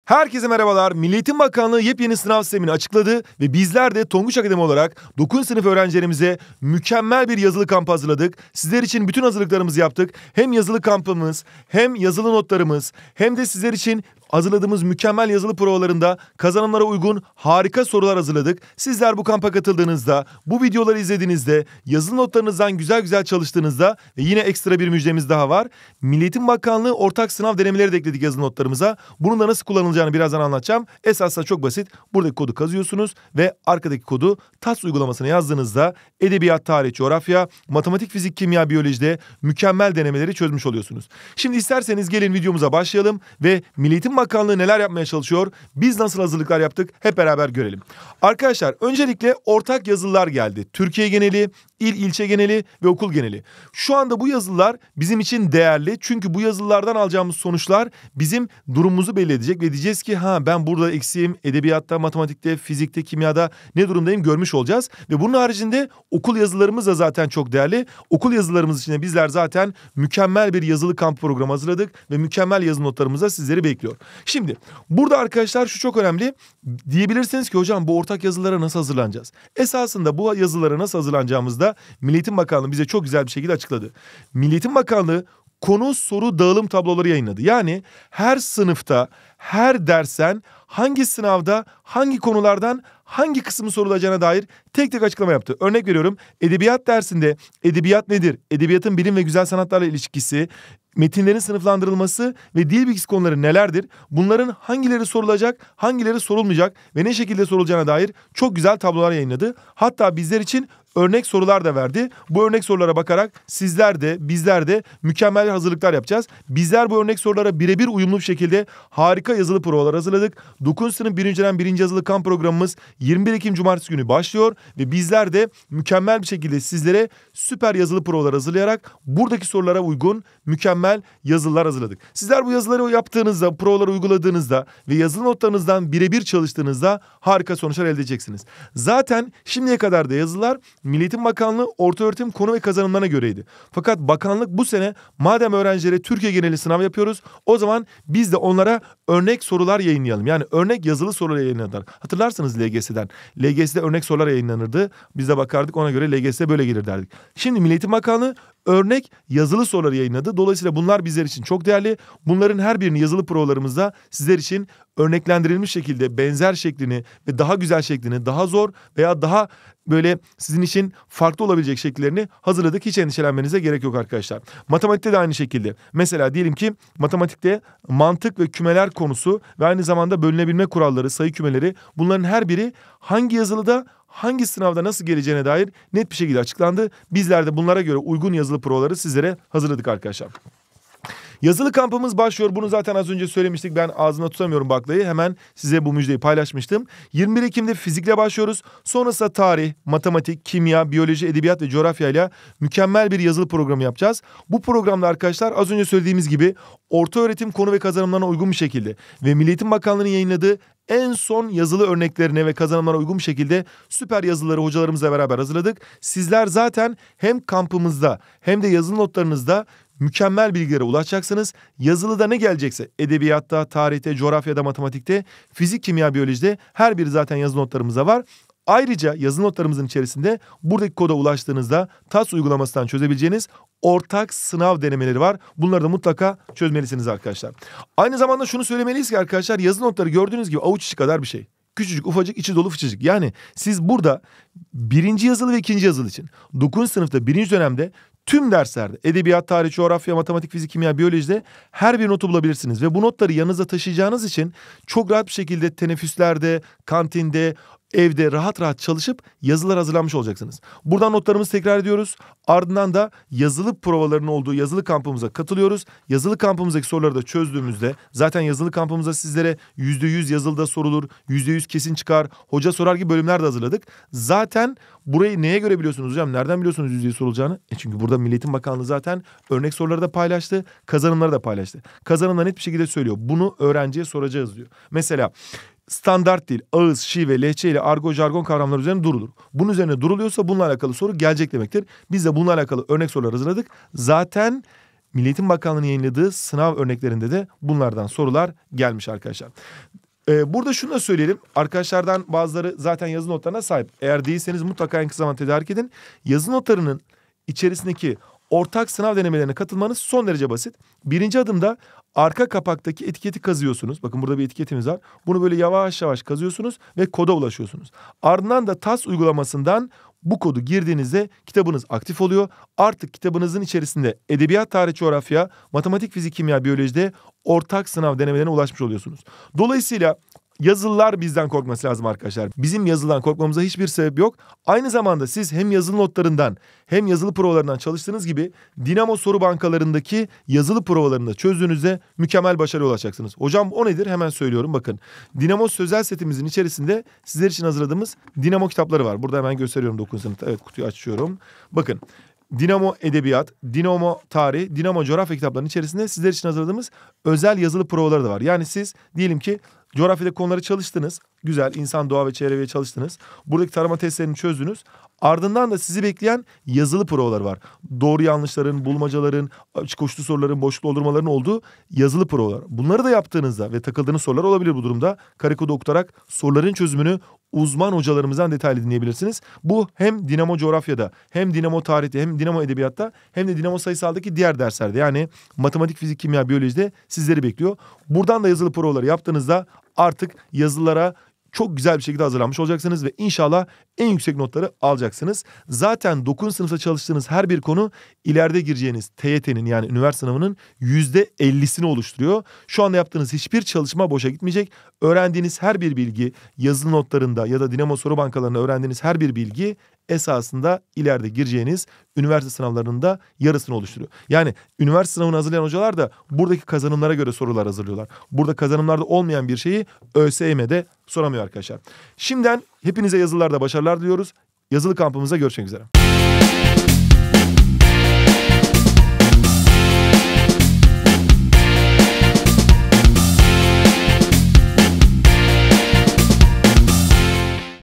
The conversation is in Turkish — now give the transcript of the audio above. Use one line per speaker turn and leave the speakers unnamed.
Herkese merhabalar. Milli Eğitim Bakanlığı yepyeni sınav sistemini açıkladı ve bizler de Tonguç Akademi olarak 9. sınıf öğrencilerimize mükemmel bir yazılı kamp hazırladık. Sizler için bütün hazırlıklarımızı yaptık. Hem yazılı kampımız, hem yazılı notlarımız, hem de sizler için hazırladığımız mükemmel yazılı provalarında kazanımlara uygun harika sorular hazırladık. Sizler bu kampa katıldığınızda, bu videoları izlediğinizde, yazılı notlarınızdan güzel güzel çalıştığınızda ve yine ekstra bir müjdemiz daha var. Milli Eğitim Bakanlığı ortak sınav denemeleri de ekledik yazılı notlarımıza. Bunun da nasıl kullanılacağını birazdan anlatacağım. Esasında çok basit. Buradaki kodu kazıyorsunuz ve arkadaki kodu TAS uygulamasına yazdığınızda edebiyat, tarih, coğrafya, matematik, fizik, kimya, biyolojide mükemmel denemeleri çözmüş oluyorsunuz. Şimdi isterseniz gelin videomuza başlayalım ve Milli Eğitim Bakanlığı neler yapmaya çalışıyor? Biz nasıl hazırlıklar yaptık? Hep beraber görelim. Arkadaşlar öncelikle ortak yazılılar geldi. Türkiye geneli, ilçe geneli ve okul geneli. Şu anda bu yazılılar bizim için değerli. Çünkü bu yazılılardan alacağımız sonuçlar bizim durumumuzu belli edecek ve diyeceğiz ki ben burada eksiğim, edebiyatta, matematikte, fizikte, kimyada ne durumdayım görmüş olacağız. Ve bunun haricinde okul yazılarımız da zaten çok değerli. Okul yazılarımız için de bizler zaten mükemmel bir yazılı kamp programı hazırladık ve mükemmel yazı notlarımız da sizleri bekliyor. Şimdi burada arkadaşlar şu çok önemli. Diyebilirsiniz ki hocam bu ortak yazılara nasıl hazırlanacağız? Esasında bu yazılara nasıl hazırlanacağımızda Milli Eğitim Bakanlığı bize çok güzel bir şekilde açıkladı. Milli Eğitim Bakanlığı konu soru dağılım tabloları yayınladı. Yani her sınıfta, her dersten hangi sınavda, hangi konulardan hangi kısmı sorulacağına dair tek tek açıklama yaptı. Örnek veriyorum, edebiyat dersinde edebiyat nedir? Edebiyatın bilim ve güzel sanatlarla ilişkisi, metinlerin sınıflandırılması ve dil bilgisi konuları nelerdir? Bunların hangileri sorulacak, hangileri sorulmayacak ve ne şekilde sorulacağına dair çok güzel tablolar yayınladı. Hatta bizler için örnek sorular da verdi. Bu örnek sorulara bakarak sizler de bizler de mükemmel hazırlıklar yapacağız. Bizler bu örnek sorulara birebir uyumlu bir şekilde harika yazılı provalar hazırladık. 9. sınıf 1. dönem 1. yazılı kamp programımız 21 Ekim Cumartesi günü başlıyor ve bizler de mükemmel bir şekilde sizlere süper yazılı provalar hazırlayarak buradaki sorulara uygun mükemmel yazılılar hazırladık. Sizler bu yazıları yaptığınızda, provaları uyguladığınızda ve yazılı notlarınızdan birebir çalıştığınızda harika sonuçlar elde edeceksiniz. Zaten şimdiye kadar da yazılar Milli Eğitim Bakanlığı ortaöğretim konu ve kazanımlarına göreydi. Fakat bakanlık bu sene madem öğrencilere Türkiye geneli sınav yapıyoruz, o zaman biz de onlara örnek sorular yayınlayalım. Yani örnek yazılı sorular yayınladılar. Hatırlarsınız LGS'den. LGS'de örnek sorular yayınlanırdı. Biz de bakardık, ona göre LGS böyle gelir derdik. Şimdi Milli Eğitim Bakanlığı örnek yazılı soruları yayınladı. Dolayısıyla bunlar bizler için çok değerli. Bunların her birini yazılı provalarımızda sizler için örneklendirilmiş şekilde benzer şeklini ve daha güzel şeklini, daha zor veya daha böyle sizin için farklı olabilecek şekillerini hazırladık. Hiç endişelenmenize gerek yok arkadaşlar. Matematikte de aynı şekilde. Mesela diyelim ki matematikte mantık ve kümeler konusu ve aynı zamanda bölünebilme kuralları, sayı kümeleri, bunların her biri hangi yazılıda, hangi sınavda nasıl geleceğine dair net bir şekilde açıklandı. Bizler de bunlara göre uygun yazılı provaları sizlere hazırladık arkadaşlar. Yazılı kampımız başlıyor. Bunu zaten az önce söylemiştik. Ben ağzına tutamıyorum baklayı. Hemen size bu müjdeyi paylaşmıştım. 21 Ekim'de fizikle başlıyoruz. Sonrasında tarih, matematik, kimya, biyoloji, edebiyat ve coğrafya ile mükemmel bir yazılı programı yapacağız. Bu programda arkadaşlar az önce söylediğimiz gibi ortaöğretim konu ve kazanımlarına uygun bir şekilde ve Milli Eğitim Bakanlığı'nın yayınladığı en son yazılı örneklerine ve kazanımlara uygun bir şekilde süper yazıları hocalarımızla beraber hazırladık. Sizler zaten hem kampımızda hem de yazılı notlarınızda mükemmel bilgilere ulaşacaksınız. Yazılıda ne gelecekse edebiyatta, tarihte, coğrafyada, matematikte, fizik, kimya, biyolojide her biri zaten yazı notlarımızda var. Ayrıca yazı notlarımızın içerisinde buradaki koda ulaştığınızda TAS uygulamasından çözebileceğiniz ortak sınav denemeleri var. Bunları da mutlaka çözmelisiniz arkadaşlar. Aynı zamanda şunu söylemeliyiz ki arkadaşlar, yazı notları gördüğünüz gibi avuç içi kadar bir şey. Küçücük, ufacık, içi dolu, fıçıcık. Yani siz burada 1. yazılı ve 2. yazılı için 9. sınıfta 1. dönemde tüm derslerde edebiyat, tarih, coğrafya, matematik, fizik, kimya, biyolojide her bir notu bulabilirsiniz. Ve bu notları yanınızda taşıyacağınız için çok rahat bir şekilde teneffüslerde, kantinde, evde rahat rahat çalışıp yazılar hazırlanmış olacaksınız. Buradan notlarımızı tekrar ediyoruz. Ardından da yazılı provaların olduğu yazılı kampımıza katılıyoruz. Yazılı kampımızdaki soruları da çözdüğümüzde zaten yazılı kampımıza sizlere %100 yazılıda sorulur, %100 kesin çıkar, hoca sorar gibi bölümler de hazırladık. Zaten burayı neye göre biliyorsunuz hocam? Nereden biliyorsunuz %100 sorulacağını? Çünkü burada Milli Eğitim Bakanlığı zaten örnek soruları da paylaştı, kazanımları da paylaştı. Kazanımlar net bir şekilde söylüyor. Bunu öğrenciye soracağız diyor. Mesela standart dil, ağız, şive, lehçe ile argo, jargon kavramları üzerine durulur. Bunun üzerine duruluyorsa bununla alakalı soru gelecek demektir. Biz de bununla alakalı örnek sorular hazırladık. Zaten Milli Eğitim Bakanlığı'nın yayınladığı sınav örneklerinde de bunlardan sorular gelmiş arkadaşlar. Burada şunu da söyleyelim. Arkadaşlardan bazıları zaten yazı notlarına sahip. Eğer değilseniz mutlaka en kısa zamanda tedarik edin. Yazı notlarının içerisindeki ortak sınav denemelerine katılmanız son derece basit. Birinci adımda arka kapaktaki etiketi kazıyorsunuz. Bakın burada bir etiketimiz var. Bunu böyle yavaş yavaş kazıyorsunuz ve koda ulaşıyorsunuz. Ardından da TAS uygulamasından bu kodu girdiğinizde kitabınız aktif oluyor. Artık kitabınızın içerisinde edebiyat, tarih, coğrafya, matematik, fizik, kimya, biyolojide ortak sınav denemelerine ulaşmış oluyorsunuz. Dolayısıyla yazılılar bizden korkması lazım arkadaşlar. Bizim yazılıdan korkmamıza hiçbir sebep yok. Aynı zamanda siz hem yazılı notlarından hem yazılı provalarından çalıştığınız gibi Dinamo soru bankalarındaki yazılı provalarını da çözdüğünüzde mükemmel başarıya ulaşacaksınız. Hocam o nedir? Hemen söylüyorum bakın. Dinamo sözel setimizin içerisinde sizler için hazırladığımız Dinamo kitapları var. Burada hemen gösteriyorum 9. sınıfta. Evet, kutuyu açıyorum. Bakın. Dinamo Edebiyat, Dinamo Tarih, Dinamo Coğrafya kitaplarının içerisinde sizler için hazırladığımız özel yazılı provaları da var. Yani siz diyelim ki coğrafyada konuları çalıştınız. Güzel, insan, doğa ve çevreye çalıştınız. Buradaki tarama testlerini çözdünüz. Ardından da sizi bekleyen yazılı provalar var. Doğru yanlışların, bulmacaların, açık koşulu soruların, boşluk doldurmaların olduğu yazılı provalar. Bunları da yaptığınızda ve takıldığınız sorular olabilir bu durumda. Kare kodu okutarak soruların çözümünü uzman hocalarımızdan detaylı dinleyebilirsiniz. Bu hem Dinamo Coğrafya'da, hem Dinamo Tarih'te, hem Dinamo Edebiyat'ta, hem de Dinamo Sayısal'daki diğer derslerde, yani matematik, fizik, kimya, biyolojide sizleri bekliyor. Buradan da yazılı provaları yaptığınızda artık yazılara çok güzel bir şekilde hazırlanmış olacaksınız ve inşallah en yüksek notları alacaksınız. Zaten 9. sınıfta çalıştığınız her bir konu ileride gireceğiniz TYT'nin, yani üniversite sınavının %50'sini oluşturuyor. Şu anda yaptığınız hiçbir çalışma boşa gitmeyecek. Öğrendiğiniz her bir bilgi, yazılı notlarında ya da Dinamo soru bankalarında öğrendiğiniz her bir bilgi esasında ileride gireceğiniz üniversite sınavlarının da yarısını oluşturuyor. Yani üniversite sınavını hazırlayan hocalar da buradaki kazanımlara göre sorular hazırlıyorlar. Burada kazanımlarda olmayan bir şeyi ÖSYM'de soramıyor arkadaşlar. Şimdiden hepinize yazılılarda başarılar diliyoruz. Yazılı kampımızda görüşmek üzere.